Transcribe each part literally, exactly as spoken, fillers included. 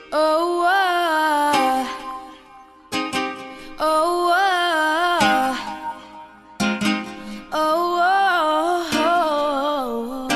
Oh, oh, oh, oh, oh,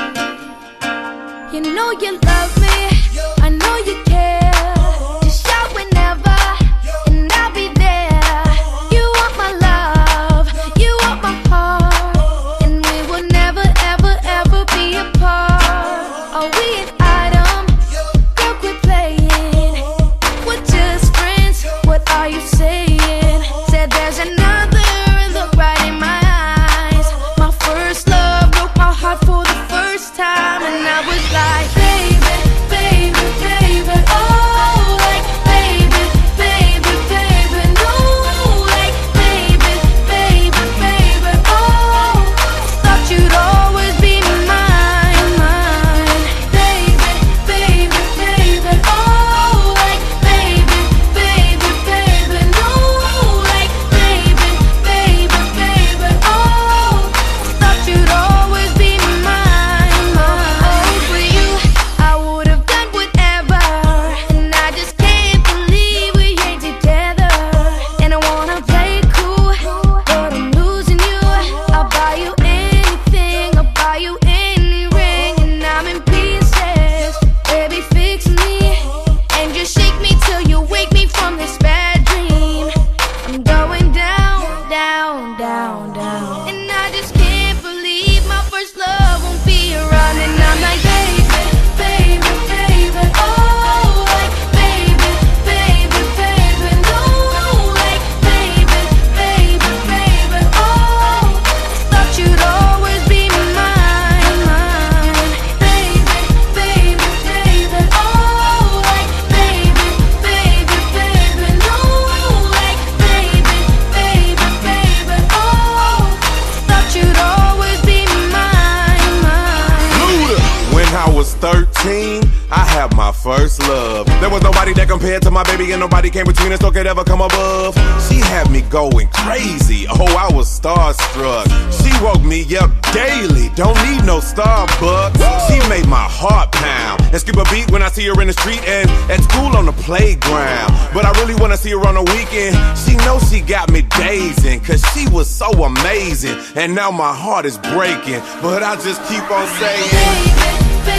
oh. You know you love me, I know you care. Just shout whenever, and I'll be there. You want my love, you want my heart, and we will never, ever, ever be apart. Are we an item? Girl, quit playing. We're just friends, what are you saying? Said there's another, look right in my eyes. My first love broke my heart for the first time, and I was like, baby, baby, baby, oh, like, baby, baby, baby, no, like, baby, baby, baby, oh, thought you'd always be mine, mine, baby, baby, baby, oh, like, baby, baby, baby, no, like, baby, baby, baby, oh, thought you'd always be mine, mine. Oh, for you, I would've done whatever, and I just can't believe we ain't together. And I wanna play cool, but I'm losing you. I'll buy you anything, I'll buy you any ring, and I'm in pieces. Baby, fix me, and just shake me till you wake me from this bad dream. I'm going down, down, down, down, and I just can't believe my first love won't be around. And I'm like, baby, baby, baby, oh, like, baby, baby, baby, no, like, baby, baby, baby, oh, thought you'd always be mine, mine, baby, baby, baby, oh, like, baby, baby, baby, no, like, baby, baby, baby, oh, thought you'd always be mine, mine. Luda. When I was thirteen, I had my first love. There was nobody that compared to my baby, and nobody came between us or could ever come above. She had me going crazy, oh, I was starstruck. She woke me up daily, don't need no Starbucks. She made my heart pound and skip a beat when I see her in the street and at school on the playground. But I really wanna see her on the weekend. She knows she got me dazing, cause she was so amazing. And now my heart is breaking, but I just keep on saying, Baby,